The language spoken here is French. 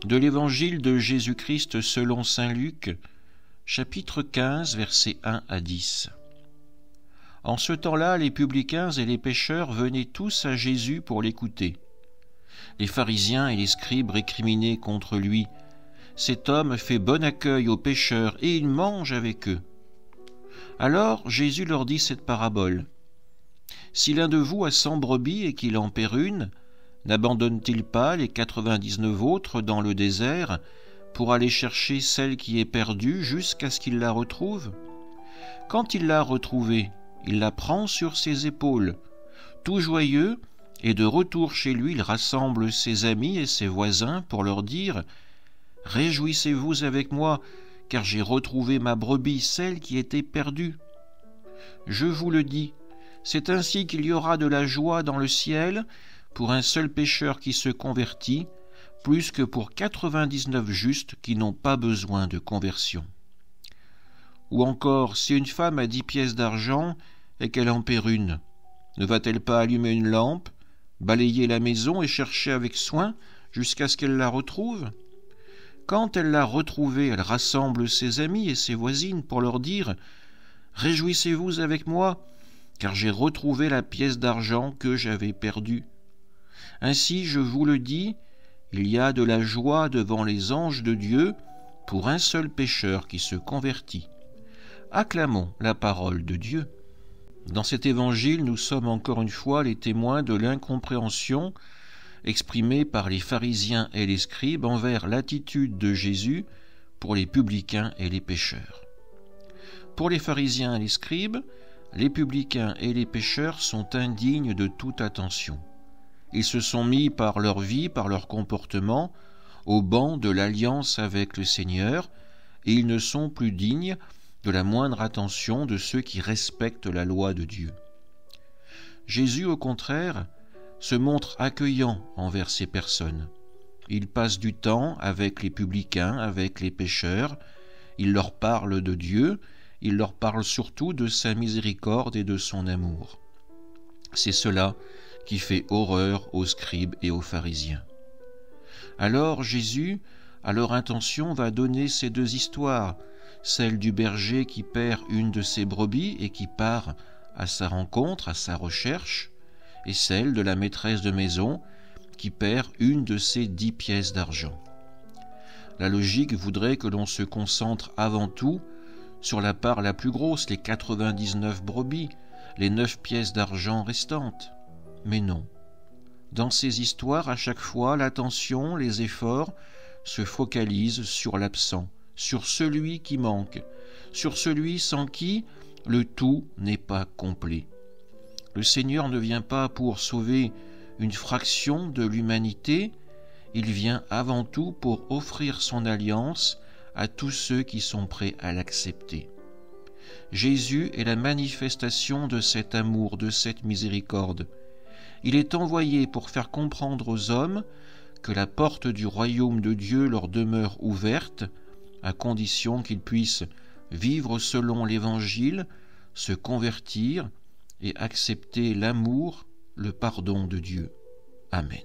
De l'Évangile de Jésus-Christ selon saint Luc, chapitre 15, versets 1 à 10. En ce temps-là, les publicains et les pécheurs venaient tous à Jésus pour l'écouter. Les pharisiens et les scribes récriminaient contre lui. « Cet homme fait bon accueil aux pécheurs et il mange avec eux. » Alors Jésus leur dit cette parabole. « Si l'un de vous a 100 brebis et qu'il en perd une, n'abandonne-t-il pas les 99 autres dans le désert pour aller chercher celle qui est perdue jusqu'à ce qu'il la retrouve ? Quand il l'a retrouvée, il la prend sur ses épaules. Tout joyeux, et de retour chez lui, il rassemble ses amis et ses voisins pour leur dire « Réjouissez-vous avec moi, car j'ai retrouvé ma brebis, celle qui était perdue. Je vous le dis, c'est ainsi qu'il y aura de la joie dans le ciel pour un seul pécheur qui se convertit, plus que pour 99 justes qui n'ont pas besoin de conversion. » Ou encore, si une femme a 10 pièces d'argent et qu'elle en perd une, ne va-t-elle pas allumer une lampe, balayer la maison et chercher avec soin jusqu'à ce qu'elle la retrouve ? Quand elle l'a retrouvée, elle rassemble ses amis et ses voisines pour leur dire « Réjouissez-vous avec moi, car j'ai retrouvé la pièce d'argent que j'avais perdue. » Ainsi, je vous le dis, il y a de la joie devant les anges de Dieu pour un seul pécheur qui se convertit. Acclamons la parole de Dieu. Dans cet évangile, nous sommes encore une fois les témoins de l'incompréhension exprimée par les pharisiens et les scribes envers l'attitude de Jésus pour les publicains et les pécheurs. Pour les pharisiens et les scribes, les publicains et les pécheurs sont indignes de toute attention. Ils se sont mis par leur vie, par leur comportement, au banc de l'alliance avec le Seigneur, et ils ne sont plus dignes de la moindre attention de ceux qui respectent la loi de Dieu. Jésus, au contraire, se montre accueillant envers ces personnes. Il passe du temps avec les publicains, avec les pécheurs, il leur parle de Dieu, il leur parle surtout de sa miséricorde et de son amour. C'est cela qui fait horreur aux scribes et aux pharisiens. Alors Jésus, à leur intention, va donner ces deux histoires, celle du berger qui perd une de ses brebis et qui part à sa rencontre, à sa recherche, et celle de la maîtresse de maison qui perd une de ses 10 pièces d'argent. La logique voudrait que l'on se concentre avant tout sur la part la plus grosse, les 99 brebis, les 9 pièces d'argent restantes. Mais non. Dans ces histoires, à chaque fois, l'attention, les efforts se focalisent sur l'absent, sur celui qui manque, sur celui sans qui le tout n'est pas complet. Le Seigneur ne vient pas pour sauver une fraction de l'humanité, il vient avant tout pour offrir son alliance à tous ceux qui sont prêts à l'accepter. Jésus est la manifestation de cet amour, de cette miséricorde. Il est envoyé pour faire comprendre aux hommes que la porte du royaume de Dieu leur demeure ouverte, à condition qu'ils puissent vivre selon l'Évangile, se convertir et accepter l'amour, le pardon de Dieu. Amen.